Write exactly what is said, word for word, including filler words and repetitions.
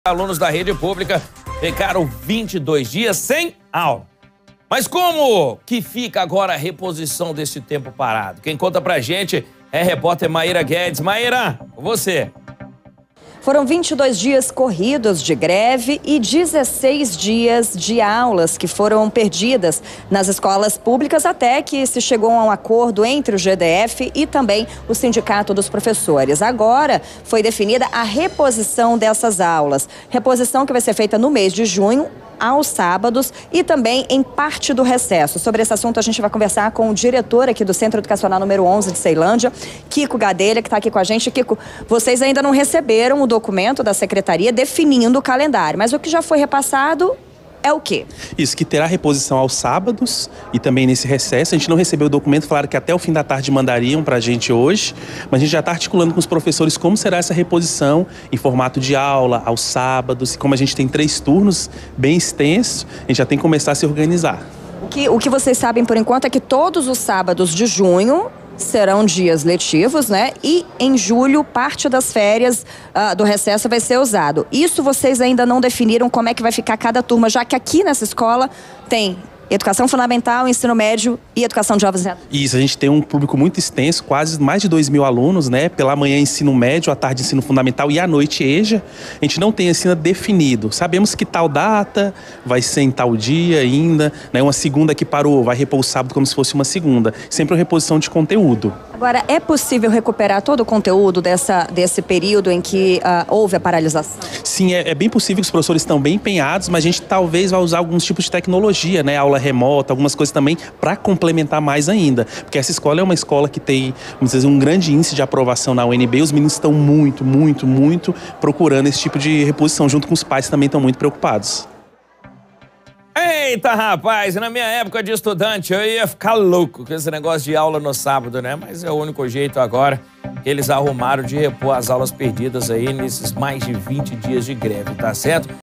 Alunos da rede pública ficaram vinte e dois dias sem aula. Mas como que fica agora a reposição desse tempo parado? Quem conta pra gente é a repórter Maíra Guedes. Maíra, com você. Foram vinte e dois dias corridos de greve e dezesseis dias de aulas que foram perdidas nas escolas públicas até que se chegou a um acordo entre o G D F e também o Sindicato dos Professores. Agora foi definida a reposição dessas aulas. Reposição que vai ser feita no mês de junho, aos sábados e também em parte do recesso. Sobre esse assunto a gente vai conversar com o diretor aqui do Centro Educacional número onze de Ceilândia, Kiko Gadelha, que está aqui com a gente. Kiko, vocês ainda não receberam o documento da Secretaria definindo o calendário, mas o que já foi repassado é o quê? Isso, que terá reposição aos sábados e também nesse recesso. A gente não recebeu o documento, falaram que até o fim da tarde mandariam para a gente hoje, mas a gente já está articulando com os professores como será essa reposição em formato de aula, aos sábados. E como a gente tem três turnos bem extensos, a gente já tem que começar a se organizar. O que, o que vocês sabem por enquanto é que todos os sábados de junho serão dias letivos, né? E em julho, parte das férias uh, do recesso vai ser usado. Isso vocês ainda não definiram como é que vai ficar cada turma, já que aqui nessa escola tem educação fundamental, ensino médio e educação de jovens. Isso, a gente tem um público muito extenso, quase mais de dois mil alunos, né? Pela manhã ensino médio, à tarde ensino fundamental e à noite EJA. A gente não tem ensino definido. Sabemos que tal data vai ser em tal dia ainda, né? Uma segunda que parou, vai repor o sábado como se fosse uma segunda. Sempre uma reposição de conteúdo. Agora, é possível recuperar todo o conteúdo dessa, desse período em que uh, houve a paralisação? Sim, é, é bem possível que os professores estão bem empenhados, mas a gente talvez vá usar alguns tipos de tecnologia, né? Aula remota, algumas coisas também para complementar mais ainda. Porque essa escola é uma escola que tem, vamos dizer, um grande índice de aprovação na U N B. Os meninos estão muito, muito, muito procurando esse tipo de reposição, junto com os pais também estão muito preocupados. Eita, rapaz, na minha época de estudante eu ia ficar louco com esse negócio de aula no sábado, né? Mas é o único jeito agora que eles arrumaram de repor as aulas perdidas aí nesses mais de vinte dias de greve, tá certo?